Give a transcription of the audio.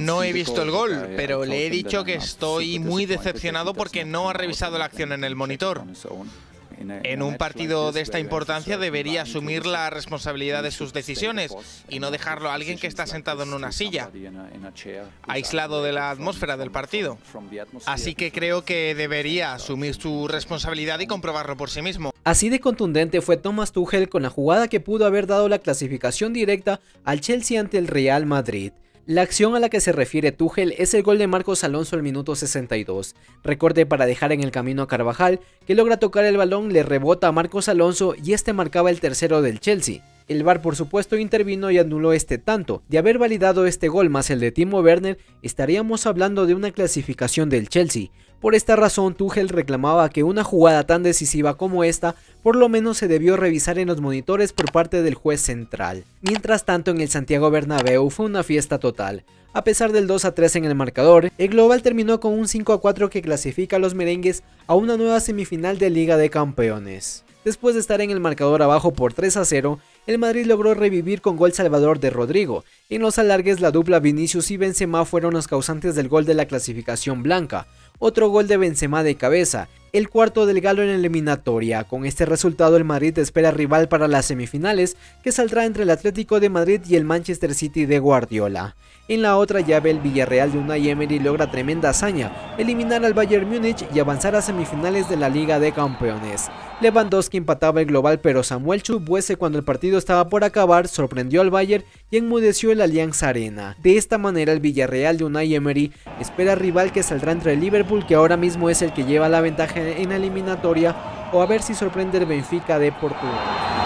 No he visto el gol, pero le he dicho que estoy muy decepcionado porque no ha revisado la acción en el monitor. En un partido de esta importancia debería asumir la responsabilidad de sus decisiones y no dejarlo a alguien que está sentado en una silla, aislado de la atmósfera del partido. Así que creo que debería asumir su responsabilidad y comprobarlo por sí mismo. Así de contundente fue Thomas Tuchel con la jugada que pudo haber dado la clasificación directa al Chelsea ante el Real Madrid. La acción a la que se refiere Tuchel es el gol de Marcos Alonso al minuto 62. Recorte para dejar en el camino a Carvajal, que logra tocar el balón, le rebota a Marcos Alonso y este marcaba el tercero del Chelsea. El VAR por supuesto intervino y anuló este tanto. De haber validado este gol más el de Timo Werner, estaríamos hablando de una clasificación del Chelsea. Por esta razón Tuchel reclamaba que una jugada tan decisiva como esta por lo menos se debió revisar en los monitores por parte del juez central. Mientras tanto en el Santiago Bernabéu fue una fiesta total. A pesar del 2-3 en el marcador, el global terminó con un 5-4 que clasifica a los merengues a una nueva semifinal de Liga de Campeones. Después de estar en el marcador abajo por 3-0, el Madrid logró revivir con gol salvador de Rodrigo. En los alargues la dupla Vinicius y Benzema fueron los causantes del gol de la clasificación blanca. Otro gol de Benzema de cabeza, el cuarto del galo en la eliminatoria. Con este resultado el Madrid espera rival para las semifinales, que saldrá entre el Atlético de Madrid y el Manchester City de Guardiola. En la otra llave el Villarreal de Unai Emery logra tremenda hazaña, eliminar al Bayern Múnich y avanzar a semifinales de la Liga de Campeones. Lewandowski empataba el global, pero Samuel Chukwueze, cuando el partido estaba por acabar, sorprendió al Bayern y enmudeció el Allianz Arena. De esta manera el Villarreal de Unai Emery espera rival que saldrá entre el Liverpool, que ahora mismo es el que lleva la ventaja en la eliminatoria, o a ver si sorprende el Benfica de Portugal.